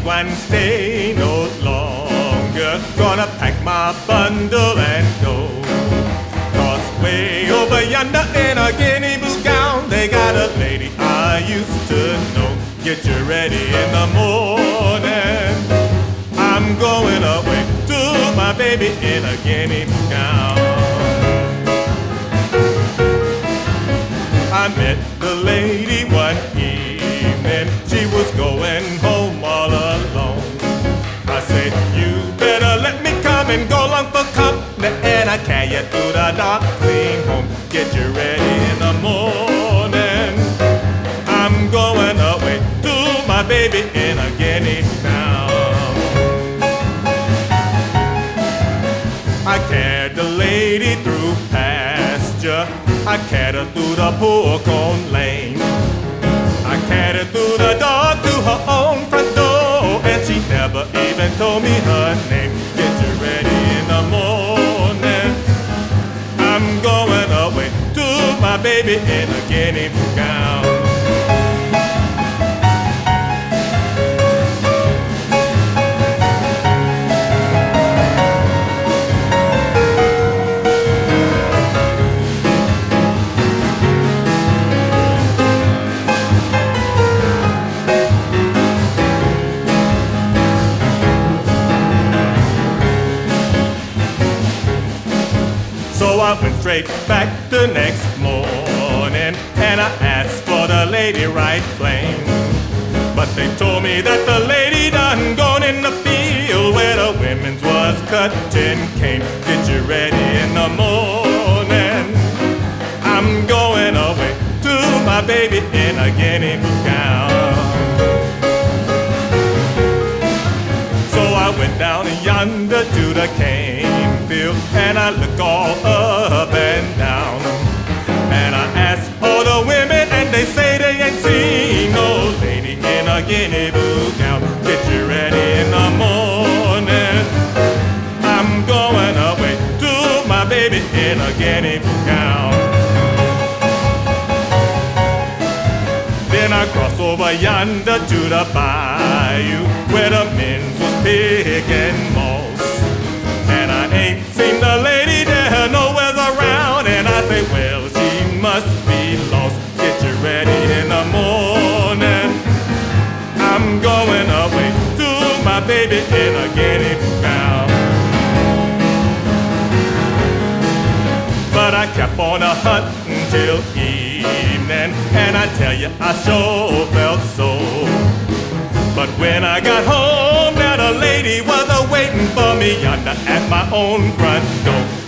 gonna stay no longer. Gonna pack my bundle and go. 'Cause way over yonder in a Guinea blue gown, they got a lady I used to know. Get you ready in the morning. I'm going away to my baby in a Guinea blue gown. I met the lady one evening. She was going home all alone. I said, you better let me come and go along for company, and I carry you to the dark, clean home. Get you ready in the morning. I'm going away to my baby in a Guinea town. I carried the lady through pasture. I carried her through the poor corn lane. I carried her through the door to her own front door, and she never even told me her name. Get you ready in the morning. I'm going away to my baby in a Guinea gown. So I went straight back the next morning, and I asked for the lady right plain. But they told me that the lady done gone in the field where the women's was cutting cane. Get you ready in the morning. I'm going away to my baby in a Guinea gown. So I went down yonder to the cane field, and I look all up and down, and I ask all the women, and they say they ain't seen no lady in a Guinea blue gown. Get you ready in the morning. I'm going away to my baby in a Guinea blue gown. Then I cross over yonder to the bayou where the men was picking moss, and I ain't seen the lady there nowhere's around, and I say, well, she must be lost. Get you ready in the morning. I'm going away to my baby in a Guinea gown. But I kept on a hunting till evening, and I tell you, I sure felt so. But when I got home, now the lady was a-waiting for me yonder at my own front door.